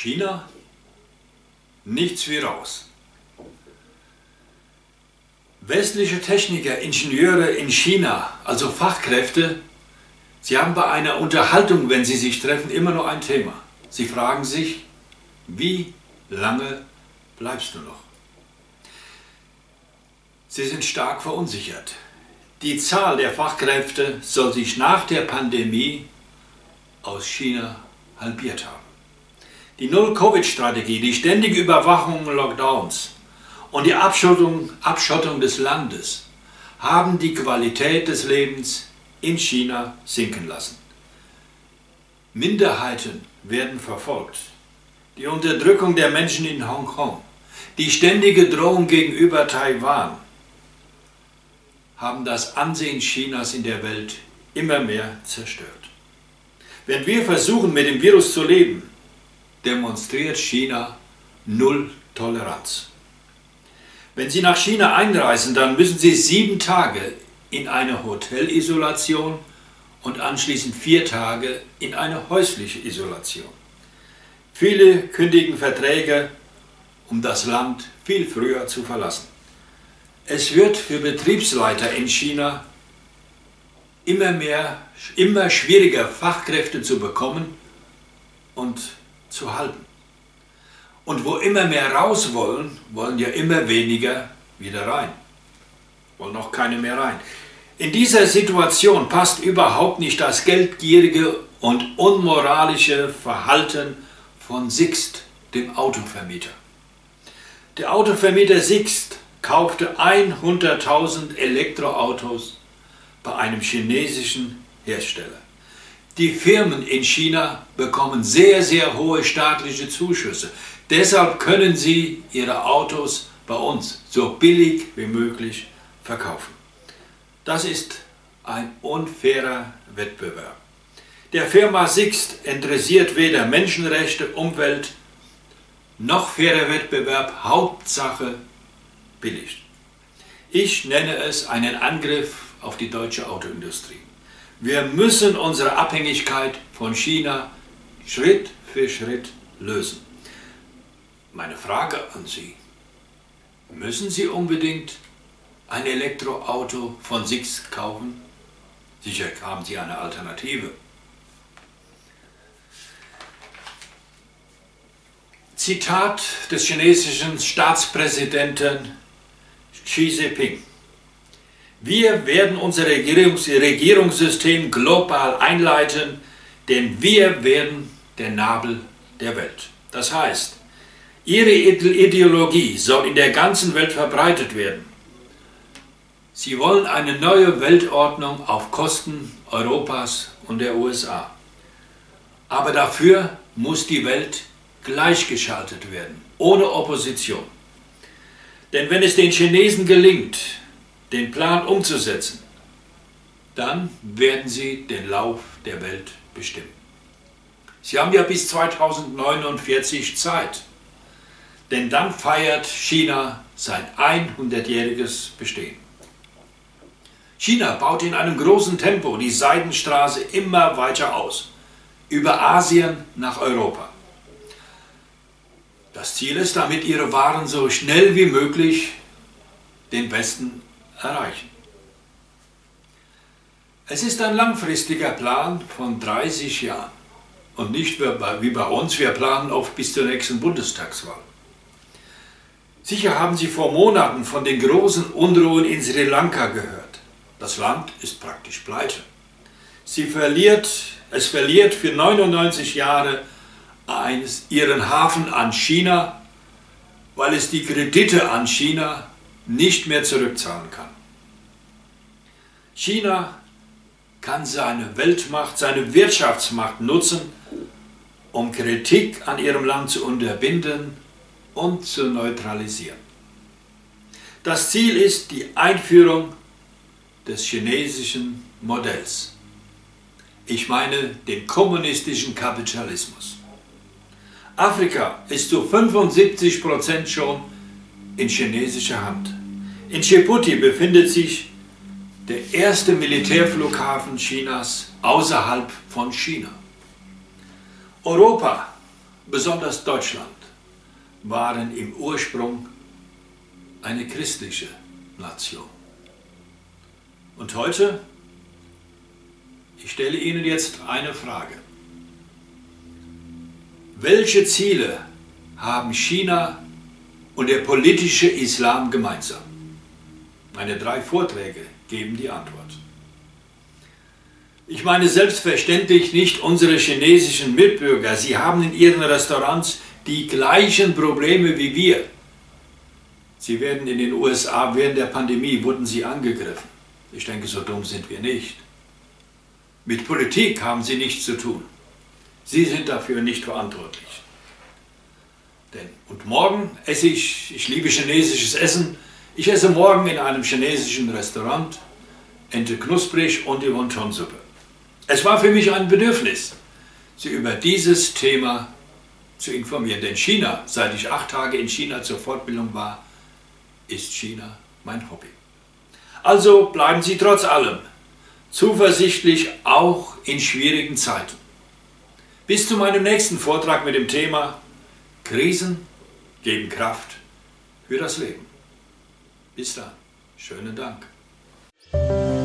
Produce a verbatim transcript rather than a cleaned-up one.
China? Nichts wie raus. Westliche Techniker, Ingenieure in China, also Fachkräfte, sie haben bei einer Unterhaltung, wenn sie sich treffen, immer nur ein Thema. Sie fragen sich, wie lange bleibst du noch? Sie sind stark verunsichert. Die Zahl der Fachkräfte soll sich nach der Pandemie aus China halbiert haben. Die Null-Covid-Strategie, die ständige Überwachung und Lockdowns und die Abschottung, Abschottung des Landes haben die Qualität des Lebens in China sinken lassen. Minderheiten werden verfolgt. Die Unterdrückung der Menschen in Hongkong, die ständige Drohung gegenüber Taiwan haben das Ansehen Chinas in der Welt immer mehr zerstört. Wenn wir versuchen, mit dem Virus zu leben, demonstriert China Null Toleranz. Wenn Sie nach China einreisen, dann müssen Sie sieben Tage in eine Hotelisolation und anschließend vier Tage in eine häusliche Isolation. Viele kündigen Verträge, um das Land viel früher zu verlassen. Es wird für Betriebsleiter in China immer mehr, immer schwieriger, Fachkräfte zu bekommen und zu halten. Und wo immer mehr raus wollen, wollen ja immer weniger wieder rein. Wollen auch keine mehr rein. In dieser Situation passt überhaupt nicht das geldgierige und unmoralische Verhalten von Sixt, dem Autovermieter. Der Autovermieter Sixt kaufte hunderttausend Elektroautos bei einem chinesischen Hersteller. Die Firmen in China bekommen sehr, sehr hohe staatliche Zuschüsse. Deshalb können sie ihre Autos bei uns so billig wie möglich verkaufen. Das ist ein unfairer Wettbewerb. Der Firma Sixt interessiert weder Menschenrechte, Umwelt noch fairer Wettbewerb, Hauptsache billig. Ich nenne es einen Angriff auf die deutsche Autoindustrie. Wir müssen unsere Abhängigkeit von China Schritt für Schritt lösen. Meine Frage an Sie: Müssen Sie unbedingt ein Elektroauto von Sixt kaufen? Sicher haben Sie eine Alternative. Zitat des chinesischen Staatspräsidenten Xi Jinping: Wir werden unser Regierungs Regierungssystem global einleiten, denn wir werden der Nabel der Welt. Das heißt, Ihre Ideologie soll in der ganzen Welt verbreitet werden. Sie wollen eine neue Weltordnung auf Kosten Europas und der U S A. Aber dafür muss die Welt gleichgeschaltet werden, ohne Opposition. Denn wenn es den Chinesen gelingt, den Plan umzusetzen, dann werden sie den Lauf der Welt bestimmen. Sie haben ja bis zweitausendneunundvierzig Zeit, denn dann feiert China sein hundertjähriges Bestehen. China baut in einem großen Tempo die Seidenstraße immer weiter aus, über Asien nach Europa. Das Ziel ist, damit ihre Waren so schnell wie möglich den Westen erreichen. Es ist ein langfristiger Plan von dreißig Jahren und nicht wie bei uns, wir planen oft bis zur nächsten Bundestagswahl. Sicher haben Sie vor Monaten von den großen Unruhen in Sri Lanka gehört. Das Land ist praktisch pleite. Sie verliert, es verliert für neunundneunzig Jahre eines, ihren Hafen an China, weil es die Kredite an China nicht mehr zurückzahlen kann. China kann seine Weltmacht, seine Wirtschaftsmacht nutzen, um Kritik an ihrem Land zu unterbinden und zu neutralisieren. Das Ziel ist die Einführung des chinesischen Modells. Ich meine den kommunistischen Kapitalismus. Afrika ist zu fünfundsiebzig Prozent schon in chinesischer Hand. In Djibouti befindet sich der erste Militärflughafen Chinas außerhalb von China. Europa besonders Deutschland, waren im Ursprung eine christliche Nation. Und heute, ich stelle Ihnen jetzt eine Frage. Welche Ziele haben China und der politische Islam gemeinsam? Meine drei Vorträge geben die Antwort. Ich meine selbstverständlich nicht unsere chinesischen Mitbürger. Sie haben in ihren Restaurants die gleichen Probleme wie wir. Sie werden in den U S A während der Pandemie, wurden sie angegriffen. Ich denke, so dumm sind wir nicht. Mit Politik haben sie nichts zu tun. Sie sind dafür nicht verantwortlich. Denn, und morgen esse ich, ich liebe chinesisches Essen, ich esse morgen in einem chinesischen Restaurant Ente knusprig und die Wonton-Suppe. Es war für mich ein Bedürfnis, Sie über dieses Thema zu informieren. Denn China, seit ich acht Tage in China zur Fortbildung war, ist China mein Hobby. Also bleiben Sie trotz allem zuversichtlich, auch in schwierigen Zeiten. Bis zu meinem nächsten Vortrag mit dem Thema Krisen geben Kraft für das Leben. Bis dann. Schönen Dank.